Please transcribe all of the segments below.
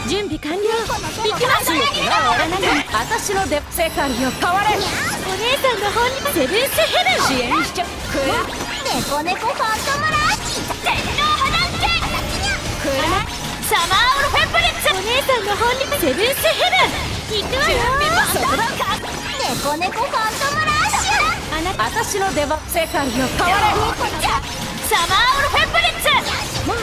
準備完了。行きますよ。私ので世界を変われ。お姉さんの本にセブンスヘブン支援しちゃう。 猫猫ファントムラッシュ天皇波乱剣サマーオルフェンブリッツ。お姉さんの本にセブンスヘブン行くわよ。そこだ。 猫猫ファントムラッシュ私の出番世界を変われ。サマーオルフェンブリッツ。もう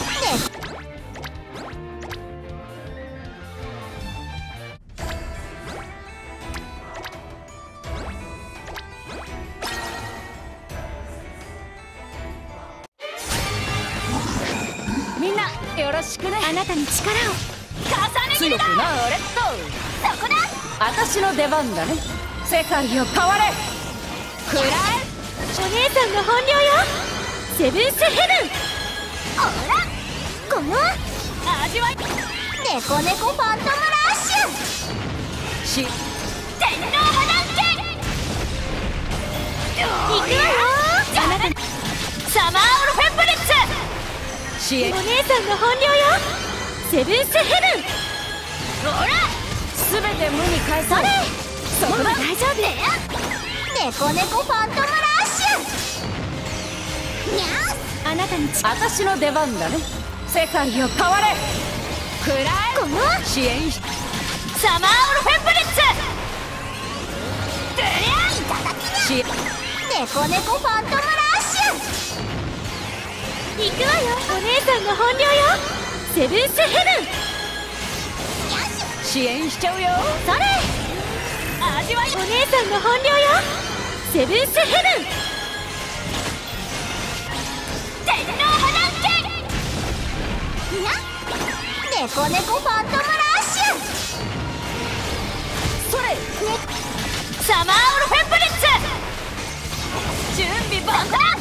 みんなよろしくね。あなたに力を重ね切りだ。強くなれっと。そこだ。私の出番だね。世界を変われ。くらえ。お姉さんの本領よ。セブンスヘブン。 おらこの味わい。 猫猫ファントムラッシュ天皇波乱剣行くわよ。あなたサマーオルフェンブリッツ支援。お姉さんの本領よ。セブンスヘブン。ほら全て無に返され。そこだ。大丈夫。 猫猫ファントムラッシュにゃあなたに私の出番だね。世界を変われ。くらえ。 この支援しサマーオルフェンブリッツ。 いただきにゃ猫猫ファントムラッシュ行くわよ。お姉さんの本領よ。セブンスヘブン支援しちゃうよ。それ味わい。お姉さんの本領よ。セブンスヘブン天皇波乱剣猫猫ファントムラッシュそれ、サマーオルフェンブリッツ準備万端。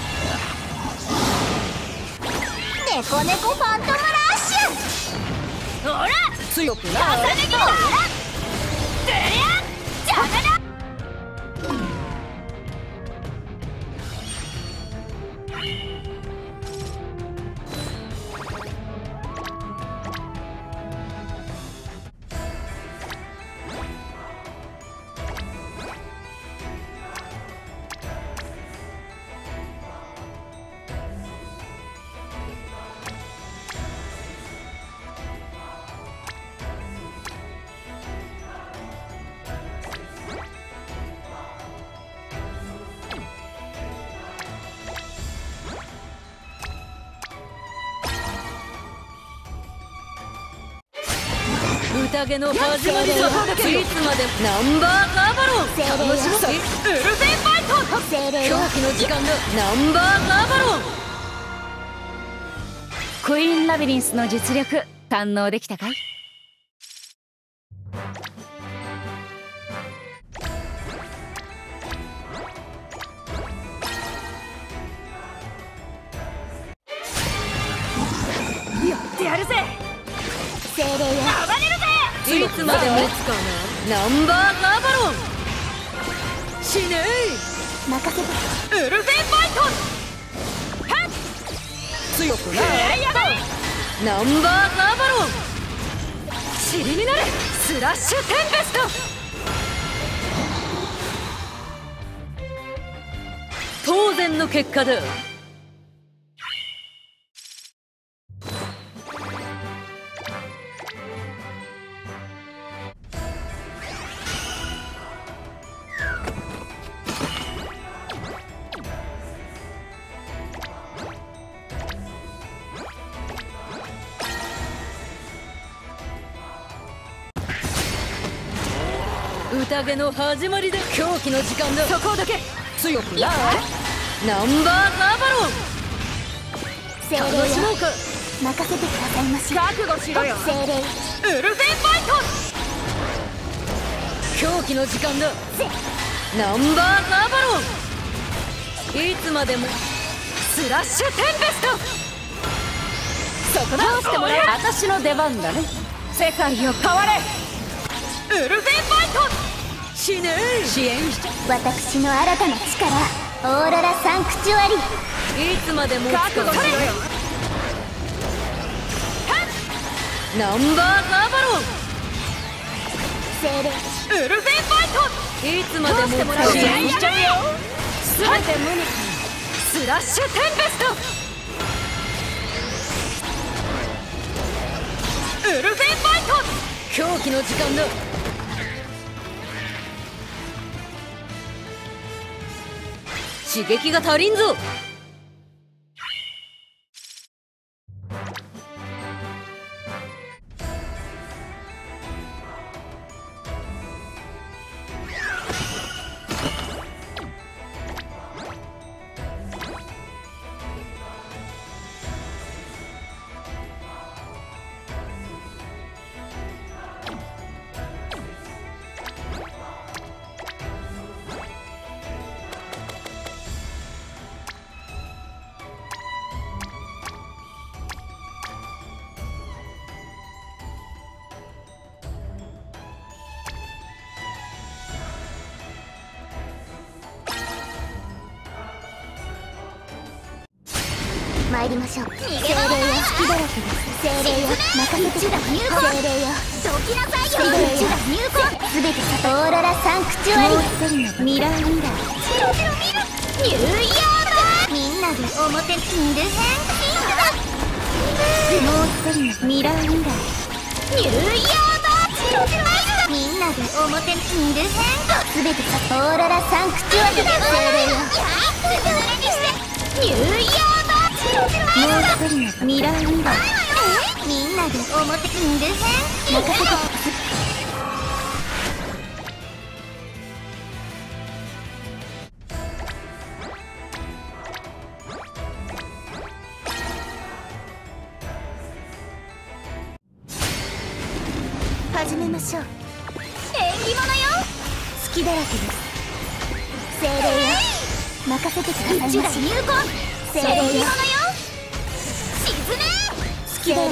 猫猫ファントムラッシュほら強くな重ね着だ。邪魔だ。 宴の始まりだ。いつまでナンバーガーバロン。 精霊よウルフェンファイト。 精霊よ狂気の時間だ。ナンバーガーバロン。クイーンラビリンスの実力堪能できたかい。やってやるぜ。 精霊よ暴れるぜ。いつまで持つかな。ナンバーガーバロン。死ね任せてウルフェンファイト。はっ強くなナンバーガーバロン。塵になれスラッシュテンペスト。当然の結果だ。宴の始まりだ。狂気の時間だ。そこだけ強くなナンバーガーバロン。 精霊よ楽しもうか。 任せてくださいまし。 覚悟しろよ。 精霊ウルフェンファイト。狂気の時間だ。ナンバーガーバロン。いつまでもスラッシュテンペスト。そこだ。通してもらう。私の出番だね。世界を変われ。ウルフェンファイト。死ね支援しちゃ私の新たな力オーロラサンクチュアリいつまでも覚悟しろよ。 ナンバーガーバロン精霊ウルフェンファイト、いつまでも試合しちゃうよ。全て無にスラッシュテンペスト、ウルフェンファイト、狂気の時間だ。刺激が足りんぞ。 参りましょう。精霊よ、隙だらけです。精霊よ、任せてください。精霊よ、どきなさいよ。精霊よ、入魂すべてオーロラサンクチュアリー、ミラーミラー、チロチロミラー、ニューイヤーだ。みんなで表キングヘンキングだ。もう一人のミラーミラー、ニューイヤーだ。チロチロミラー、みんなで表キングヘンすべてオーロラサンクチュアリー、精霊よ、ニューイヤーだ。もう一人のミラーミラー、みんなで表キングヘン任せて。始めましょう。縁起物よ、隙だらけです。精霊よ、任せてくださいまし。入魂精霊よ、沈め。精霊よ、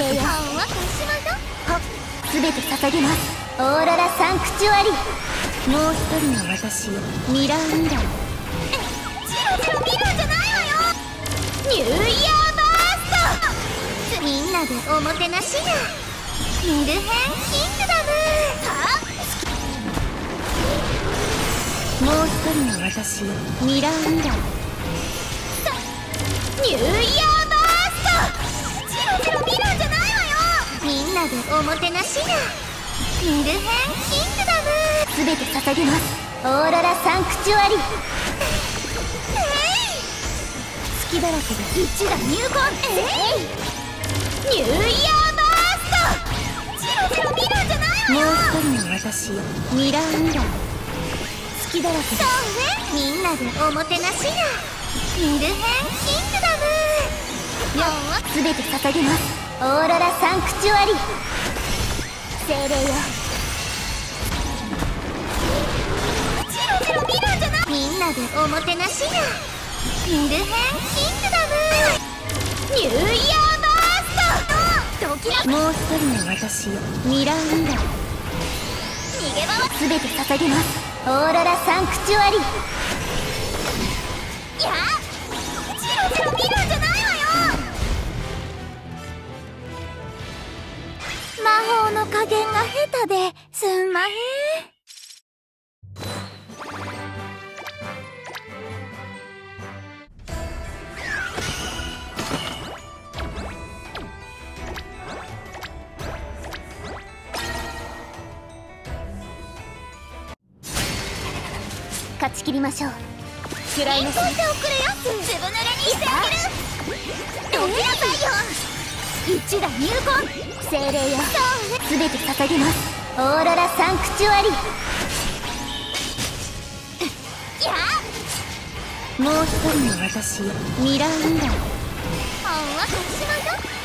すべて捧げます。オーロラサンクチュアリー、もう一人の私よ、ミラーミラー、チロチロミラーじゃないわよ。ニューイヤーバースト、みんなでおもてなしや。キングヘンキングダム。もう一人の私よ、ミラーミラー、ニューイヤーバースト、チロチロミラーじゃないわよ。みんなでおもてなしや。キングヘンキングダム。すべて捧げます。オーロラサンクチュアリー、隙だらけで一打入魂。ニューイヤーバースト、チロチロミラーじゃないわよ。もう一人の私よ、ミラーミラー、隙だらけで。そうね、みんなでおもてなしや。キングヘンキングダム。すべて捧げます。オーロラサンクチュアリー、精霊よ、チロチロミラーじゃない。みんなでおもてなしや。キングヘンキングダム。ニューイヤーバースト、ドキラ。もう一人の私よ、ミラーミラー、逃げ場はすべて捧げます。オーロラサンクチュアリー、やあ、チロチロミラーじゃないわよ。魔法の加減が下手ですんまへん。勝ち切りましょう。くらいのしておくれよ。ずぶ濡れにしてあげる。どきなさいよ。一打入魂精霊よ、すべて捧げます。オーロラサンクチュアリー、やあ。もう一人の私よ、ミラーミラー、ほんわかしまよ。